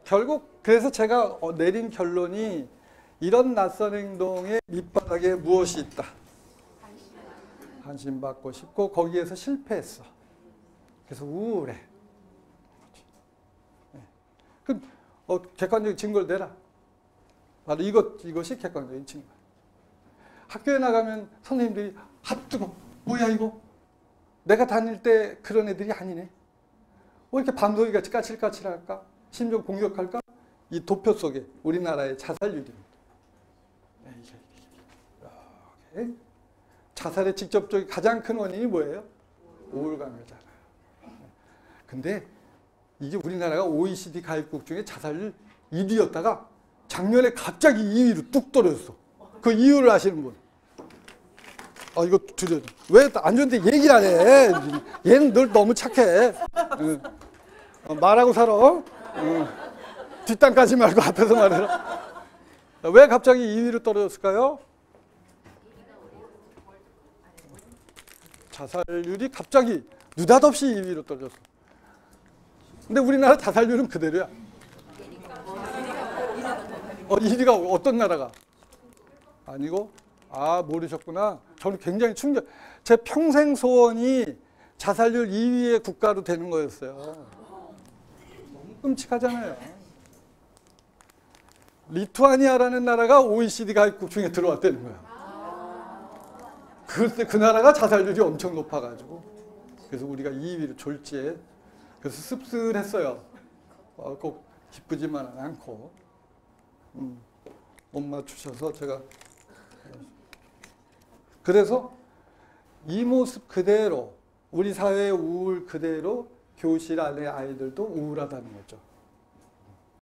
결국 그래서 제가 내린 결론이 이런 낯선 행동의 밑바닥에 무엇이 있다. 관심받고 싶고 거기에서 실패했어. 그래서 우울해. 그 객관적인 증거를 내라. 바로 이것이 객관적인 증거. 학교에 나가면 선생님들이 뜨거 뭐야 이거? 내가 다닐 때 그런 애들이 아니네. 왜 이렇게 밤송이같이 까칠까칠할까? 심지어 공격할까? 이 도표 속에 우리나라의 자살률입니다. 자살의 직접적인 가장 큰 원인이 뭐예요? 우울감이잖아요. 근데 이게 우리나라가 OECD 가입국 중에 자살률 1위였다가 작년에 갑자기 2위로 뚝 떨어졌어. 그 이유를 아시는 분? 이거 드려요. 왜 안 좋은데 얘기를 안 해? 얘는 늘 너무 착해. 말하고 살아. 뒷담까지 말고 앞에서 말해라. 왜 갑자기 2위로 떨어졌을까요? 자살률이 갑자기 느닷없이 2위로 떨어졌어. 근데 우리나라 자살률은 그대로야. 1위가 어떤 나라가? 아니고? 모르셨구나. 저는 굉장히 충격. 제 평생 소원이 자살률 2위의 국가로 되는 거였어요. 너무 끔찍하잖아요. 리투아니아라는 나라가 OECD 가입국 중에 들어왔다는 거야. 그 나라가 자살률이 엄청 높아가지고. 그래서 우리가 2위로 졸지에. 그래서 씁쓸했어요. 꼭 기쁘지만은 않고. 못 맞추셔서 제가. 그래서 이 모습 그대로 우리 사회의 우울 그대로 교실 안에 아이들도 우울하다는 거죠.